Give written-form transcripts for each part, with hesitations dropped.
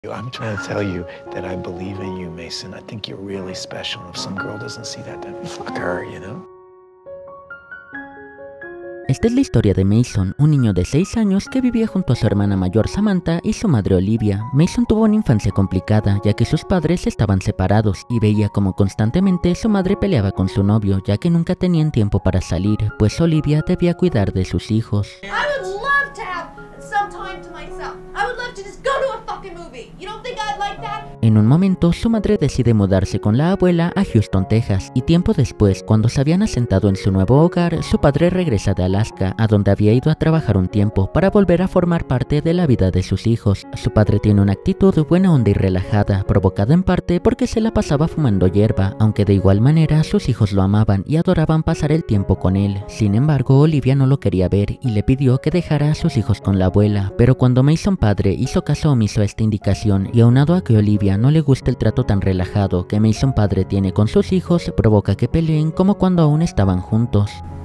I'm trying to tell you that I believe in you, Mason. I think you're really special. If some girl doesn't see that, then fuck her, you know? Esta es la historia de Mason, un niño de 6 años que vivía junto a su hermana mayor Samantha y su madre Olivia. Mason tuvo una infancia complicada, ya que sus padres estaban separados y veía como constantemente su madre peleaba con su novio, ya que nunca tenían tiempo para salir, pues Olivia debía cuidar de sus hijos. En un momento, su madre decide mudarse con la abuela a Houston, Texas, y tiempo después, cuando se habían asentado en su nuevo hogar, su padre regresa de Alaska, a donde había ido a trabajar un tiempo, para volver a formar parte de la vida de sus hijos. Su padre tiene una actitud buena onda y relajada, provocada en parte porque se la pasaba fumando hierba, aunque de igual manera sus hijos lo amaban y adoraban pasar el tiempo con él. Sin embargo, Olivia no lo quería ver y le pidió que dejara a sus hijos con la abuela, pero cuando Mason padre hizo caso omiso a esta indicación y aunado a que Olivia no le gusta el trato tan relajado que Mason padre tiene con sus hijos, provoca que peleen como cuando aún estaban juntos.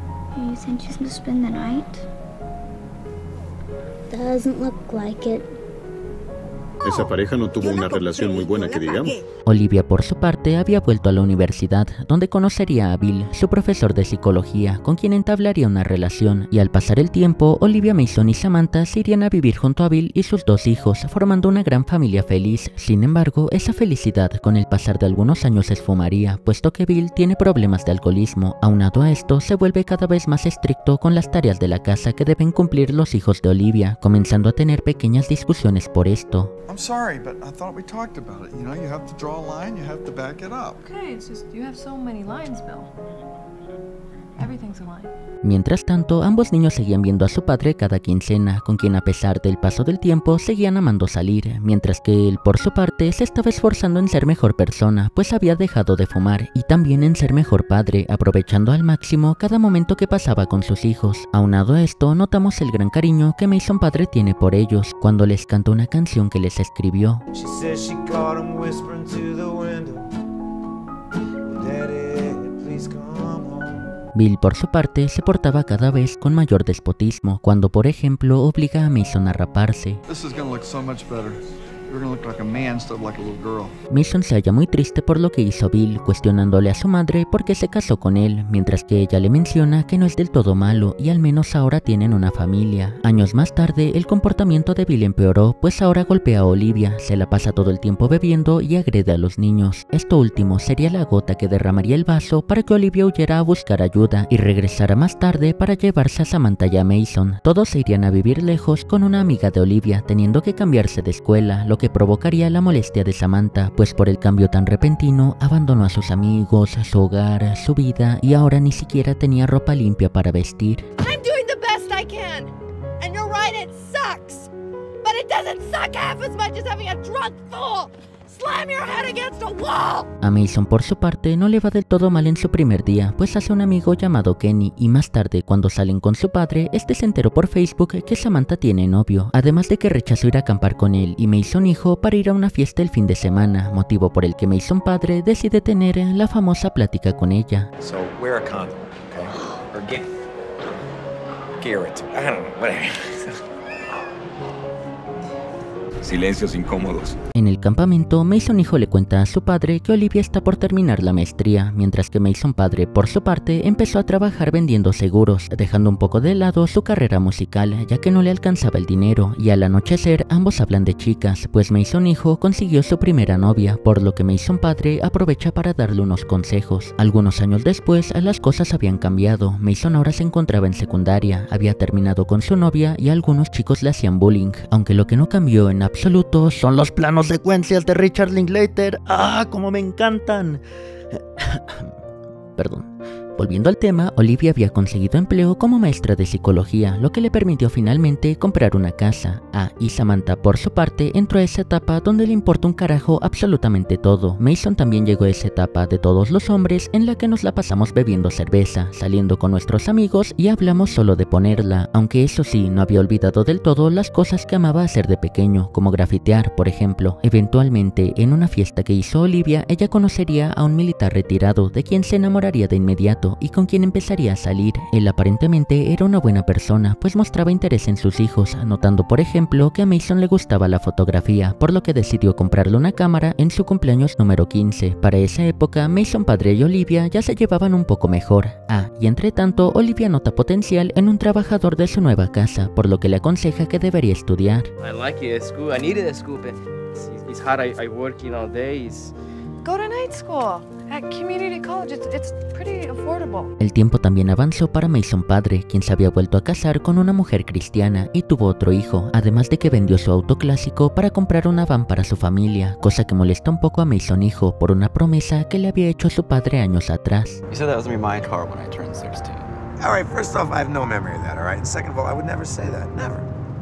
Esa pareja no tuvo una relación muy buena, que digamos. Olivia, por su parte, había vuelto a la universidad, donde conocería a Bill, su profesor de psicología, con quien entablaría una relación, y al pasar el tiempo, Olivia, Mason y Samantha se irían a vivir junto a Bill y sus 2 hijos, formando una gran familia feliz. Sin embargo, esa felicidad con el pasar de algunos años se esfumaría, puesto que Bill tiene problemas de alcoholismo. Aunado a esto, se vuelve cada vez más estricto con las tareas de la casa que deben cumplir los hijos de Olivia, comenzando a tener pequeñas discusiones por esto. I'm sorry, but I thought we talked about it. You know, you have to draw a line, you have to back it up. Okay, it's just you have so many lines, Bill. Everything's a line. Mientras tanto, ambos niños seguían viendo a su padre cada quincena, con quien a pesar del paso del tiempo seguían amando salir, mientras que él, por su parte, se estaba esforzando en ser mejor persona, pues había dejado de fumar, y también en ser mejor padre, aprovechando al máximo cada momento que pasaba con sus hijos. Aunado a esto, notamos el gran cariño que Mason padre tiene por ellos, cuando les canta una canción que les escribió. Bill, por su parte, se portaba cada vez con mayor despotismo, cuando por ejemplo obliga a Mason a raparse. Mason se halla muy triste por lo que hizo Bill, cuestionándole a su madre por qué se casó con él, mientras que ella le menciona que no es del todo malo y al menos ahora tienen una familia. Años más tarde, el comportamiento de Bill empeoró, pues ahora golpea a Olivia, se la pasa todo el tiempo bebiendo y agrede a los niños. Esto último sería la gota que derramaría el vaso para que Olivia huyera a buscar ayuda y regresara más tarde para llevarse a Samantha y a Mason. Todos se irían a vivir lejos con una amiga de Olivia, teniendo que cambiarse de escuela, lo que provocaría la molestia de Samantha, pues por el cambio tan repentino abandonó a sus amigos, su hogar, su vida y ahora ni siquiera tenía ropa limpia para vestir. I'm doing the best I can. And you're right, it sucks. But it doesn't suck half as much as having a drunk fool slam your head against a wall. A Mason, por su parte, no le va del todo mal en su primer día, pues hace un amigo llamado Kenny y más tarde, cuando salen con su padre, este se enteró por Facebook que Samantha tiene novio, además de que rechazó ir a acampar con él y Mason hijo para ir a una fiesta el fin de semana, motivo por el que Mason padre decide tener la famosa plática con ella. So wear a condom, okay? Or gear it. I don't know, whatever. Silencios incómodos. En el campamento, Mason hijo le cuenta a su padre que Olivia está por terminar la maestría, mientras que Mason padre, por su parte, empezó a trabajar vendiendo seguros, dejando un poco de lado su carrera musical, ya que no le alcanzaba el dinero, y al anochecer ambos hablan de chicas, pues Mason hijo consiguió su primera novia, por lo que Mason padre aprovecha para darle unos consejos. Algunos años después, las cosas habían cambiado. Mason ahora se encontraba en secundaria, había terminado con su novia y algunos chicos le hacían bullying, aunque lo que no cambió en absoluto son los planos secuencias de Richard Linklater. ¡Ah, cómo me encantan! Perdón. Volviendo al tema, Olivia había conseguido empleo como maestra de psicología, lo que le permitió finalmente comprar una casa. Y Samantha, por su parte, entró a esa etapa donde le importa un carajo absolutamente todo. Mason también llegó a esa etapa de todos los hombres en la que nos la pasamos bebiendo cerveza, saliendo con nuestros amigos y hablamos solo de ponerla, aunque eso sí, no había olvidado del todo las cosas que amaba hacer de pequeño, como grafitear, por ejemplo. Eventualmente, en una fiesta que hizo Olivia, ella conocería a un militar retirado, de quien se enamoraría de inmediato, favorito y con quien empezaría a salir. Él aparentemente era una buena persona, pues mostraba interés en sus hijos, notando por ejemplo que a Mason le gustaba la fotografía, por lo que decidió comprarle una cámara en su cumpleaños número 15. Para esa época, Mason padre y Olivia ya se llevaban un poco mejor. Y entre tanto, Olivia nota potencial en un trabajador de su nueva casa, por lo que le aconseja que debería estudiar. I like it at school. I needed a school, but it's hard. I working all day. Go to night school at community college. It's pretty affordable. El tiempo también avanzó para Mason padre, quien se había vuelto a casar con una mujer cristiana y tuvo otro hijo, además de que vendió su auto clásico para comprar una van para su familia, cosa que molestó un poco a Mason hijo por una promesa que le había hecho su padre años atrás. You said that was gonna be my car when I turned 16. All right, first off, I have no memory of that, all right? And second of all, I would never say that, never.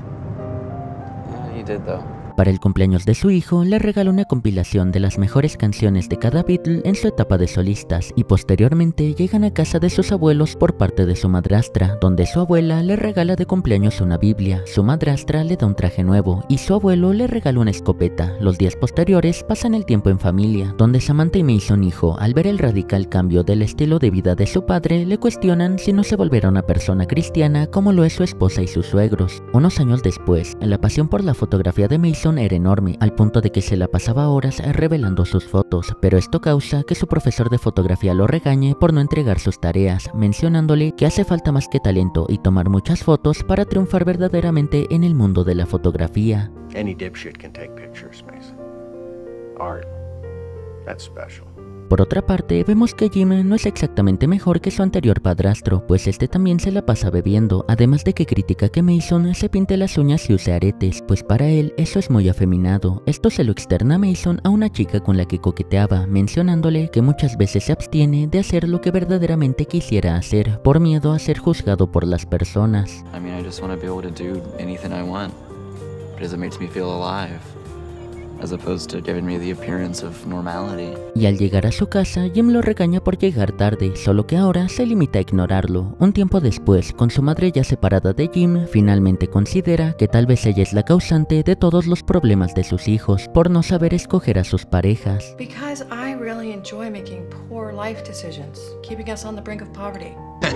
Yeah, you did though. Para el cumpleaños de su hijo, le regaló una compilación de las mejores canciones de cada Beatle en su etapa de solistas y posteriormente llegan a casa de sus abuelos por parte de su madrastra, donde su abuela le regala de cumpleaños una Biblia, su madrastra le da un traje nuevo y su abuelo le regala una escopeta. Los días posteriores pasan el tiempo en familia, donde Samantha y Mason hijo, al ver el radical cambio del estilo de vida de su padre, le cuestionan si no se volverá una persona cristiana como lo es su esposa y sus suegros. Unos años después, la pasión por la fotografía de Mason era enorme, al punto de que se la pasaba horas revelando sus fotos, pero esto causa que su profesor de fotografía lo regañe por no entregar sus tareas, mencionándole que hace falta más que talento y tomar muchas fotos para triunfar verdaderamente en el mundo de la fotografía. Any dipshit can take pictures, Mason. Art, that's special. Por otra parte, vemos que Jim no es exactamente mejor que su anterior padrastro, pues este también se la pasa bebiendo, además de que critica que Mason se pinte las uñas y use aretes, pues para él eso es muy afeminado. Esto se lo externa Mason a una chica con la que coqueteaba, mencionándole que muchas veces se abstiene de hacer lo que verdaderamente quisiera hacer, por miedo a ser juzgado por las personas. I mean, I just want to be able to do anything I want, because it makes me feel alive. As opposed to giving me the appearance of normality. Y al llegar a su casa, Jim lo regaña por llegar tarde, solo que ahora se limita a ignorarlo. Un tiempo después, con su madre ya separada de Jim, finalmente considera que tal vez ella es la causante de todos los problemas de sus hijos, por no saber escoger a sus parejas. Because I really enjoy making poor life decisions, keeping us on the brink of poverty.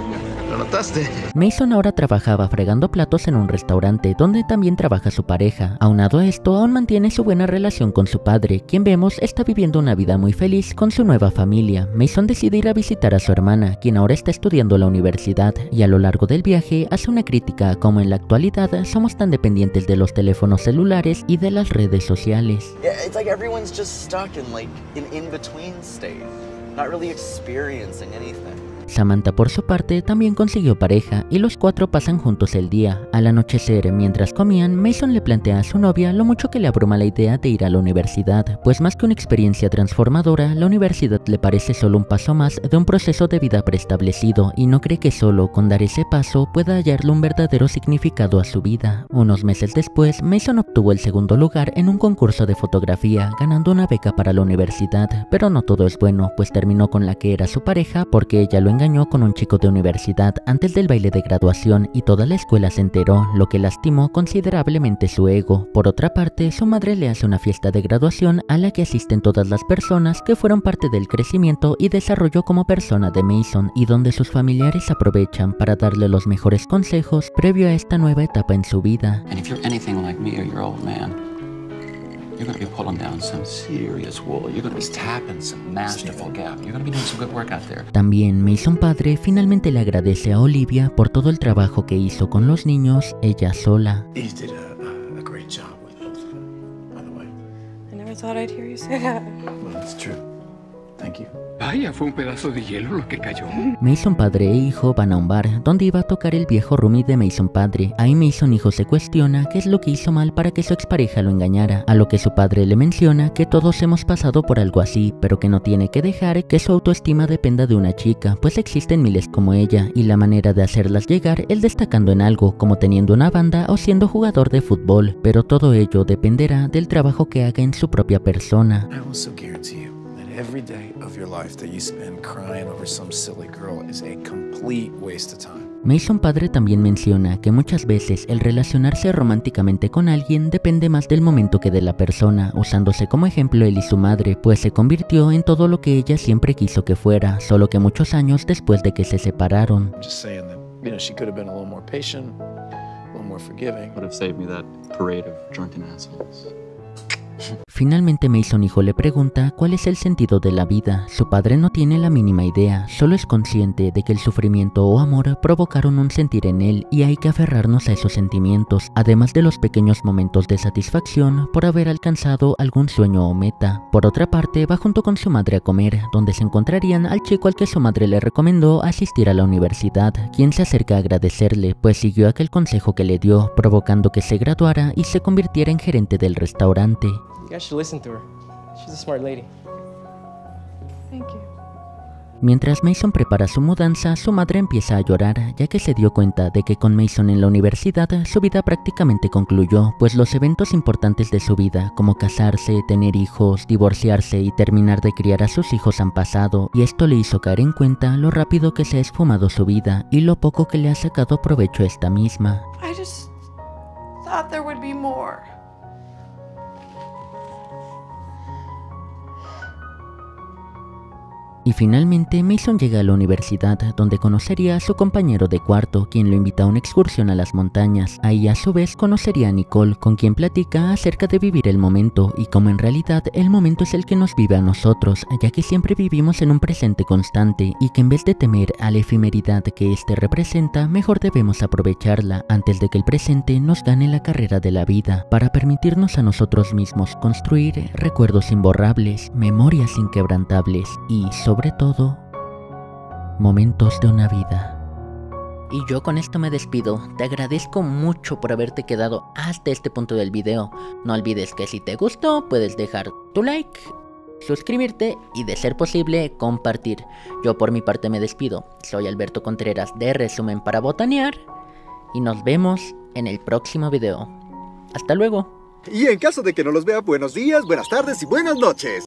¿Lo notaste? Mason ahora trabajaba fregando platos en un restaurante donde también trabaja su pareja. Aunado a esto, aún mantiene su buena relación con su padre, quien vemos está viviendo una vida muy feliz con su nueva familia. Mason decide ir a visitar a su hermana, quien ahora está estudiando en la universidad, y a lo largo del viaje hace una crítica a cómo en la actualidad somos tan dependientes de los teléfonos celulares y de las redes sociales. Yeah, it's like everyone's just stuck in like an in-between state, not really experiencing anything. Samantha por su parte también consiguió pareja y los cuatro pasan juntos el día. Al anochecer, mientras comían, Mason le plantea a su novia lo mucho que le abruma la idea de ir a la universidad, pues más que una experiencia transformadora, la universidad le parece solo un paso más de un proceso de vida preestablecido y no cree que solo con dar ese paso pueda hallarle un verdadero significado a su vida. Unos meses después, Mason obtuvo el segundo lugar en un concurso de fotografía, ganando una beca para la universidad, pero no todo es bueno, pues terminó con la que era su pareja porque ella lo engañó con un chico de universidad antes del baile de graduación y toda la escuela se enteró, lo que lastimó considerablemente su ego. Por otra parte, su madre le hace una fiesta de graduación a la que asisten todas las personas que fueron parte del crecimiento y desarrollo como persona de Mason y donde sus familiares aprovechan para darle los mejores consejos previo a esta nueva etapa en su vida. And if you're anything like me or your old man, you're going to be pulling down some serious wool. You're going to be tapping some masterful gap. You're going to be doing some good work out there. También Mason padre finalmente le agradece a Olivia por todo el trabajo que hizo con los niños ella sola. You did a great job with both of them, by the way. I never thought I'd hear you say that. Well, it's true. Thank you. Vaya, fue un pedazo de hielo lo que cayó. Mason padre e hijo van a un bar donde iba a tocar el viejo roomie de Mason padre. Ahí Mason hijo se cuestiona qué es lo que hizo mal para que su expareja lo engañara, a lo que su padre le menciona que todos hemos pasado por algo así, pero que no tiene que dejar que su autoestima dependa de una chica, pues existen miles como ella, y la manera de hacerlas llegar es destacando en algo, como teniendo una banda o siendo jugador de fútbol, pero todo ello dependerá del trabajo que haga en su propia persona. I also guarantee you that every day of your life that you spend crying over some silly girl is a complete waste of time. Mason padre también menciona que muchas veces el relacionarse románticamente con alguien depende más del momento que de la persona, usándose como ejemplo él y su madre, pues se convirtió en todo lo que ella siempre quiso que fuera, solo que muchos años después de que se separaron. Just saying that, you know, she could have been a little more patient, a little more forgiving. Would have saved me that parade of drunken assholes. Finalmente Mason hijo le pregunta cuál es el sentido de la vida. Su padre no tiene la mínima idea, solo es consciente de que el sufrimiento o amor provocaron un sentir en él y hay que aferrarnos a esos sentimientos, además de los pequeños momentos de satisfacción por haber alcanzado algún sueño o meta. Por otra parte, va junto con su madre a comer, donde se encontrarían al chico al que su madre le recomendó asistir a la universidad, quien se acerca a agradecerle, pues siguió aquel consejo que le dio, provocando que se graduara y se convirtiera en gerente del restaurante. You guys should listen to her. She's a smart lady. Thank you. Mientras Mason prepara su mudanza, su madre empieza a llorar, ya que se dio cuenta de que con Mason en la universidad su vida prácticamente concluyó, pues los eventos importantes de su vida, como casarse, tener hijos, divorciarse y terminar de criar a sus hijos han pasado, y esto le hizo caer en cuenta lo rápido que se ha esfumado su vida y lo poco que le ha sacado provecho a esta misma. I just thought there would be more. Y finalmente Mason llega a la universidad, donde conocería a su compañero de cuarto, quien lo invita a una excursión a las montañas. Ahí a su vez conocería a Nicole, con quien platica acerca de vivir el momento, y como en realidad el momento es el que nos vive a nosotros, ya que siempre vivimos en un presente constante, y que en vez de temer a la efemeridad que este representa, mejor debemos aprovecharla antes de que el presente nos gane la carrera de la vida, para permitirnos a nosotros mismos construir recuerdos imborrables, memorias inquebrantables y, sobre todo, momentos de una vida. Y yo con esto me despido. Te agradezco mucho por haberte quedado hasta este punto del video. No olvides que si te gustó puedes dejar tu like, suscribirte y de ser posible compartir. Yo por mi parte me despido. Soy Alberto Contreras de Resumen para Botanear y nos vemos en el próximo video. Hasta luego. Y en caso de que no los vea, buenos días, buenas tardes y buenas noches.